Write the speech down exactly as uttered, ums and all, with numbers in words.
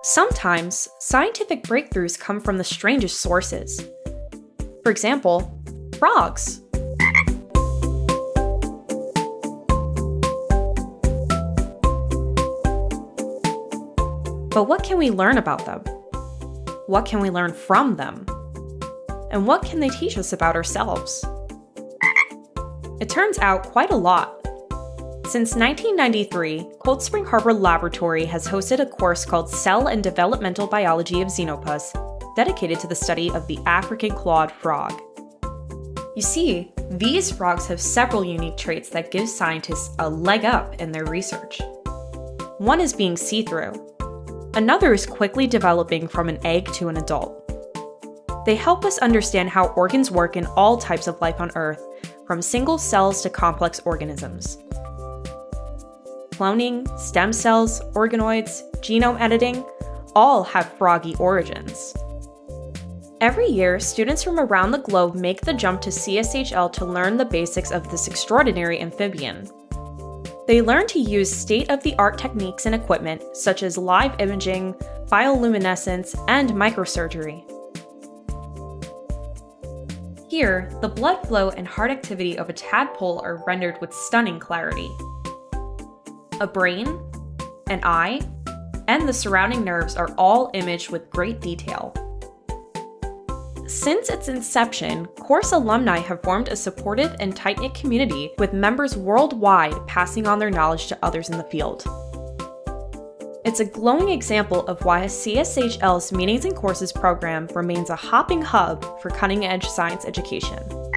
Sometimes, scientific breakthroughs come from the strangest sources. For example, frogs. But what can we learn about them? What can we learn from them? And what can they teach us about ourselves? It turns out quite a lot. Since nineteen ninety-three, Cold Spring Harbor Laboratory has hosted a course called Cell and Developmental Biology of Xenopus, dedicated to the study of the African clawed frog. You see, these frogs have several unique traits that give scientists a leg up in their research. One is being see-through. Another is quickly developing from an egg to an adult. They help us understand how organs work in all types of life on Earth, from single cells to complex organisms. Cloning, stem cells, organoids, genome editing, all have froggy origins. Every year, students from around the globe make the jump to C S H L to learn the basics of this extraordinary amphibian. They learn to use state-of-the-art techniques and equipment such as live imaging, bioluminescence, and microsurgery. Here, the blood flow and heart activity of a tadpole are rendered with stunning clarity. A brain, an eye, and the surrounding nerves are all imaged with great detail. Since its inception, course alumni have formed a supportive and tight-knit community with members worldwide passing on their knowledge to others in the field. It's a glowing example of why C S H L's Meetings and Courses program remains a hopping hub for cutting-edge science education.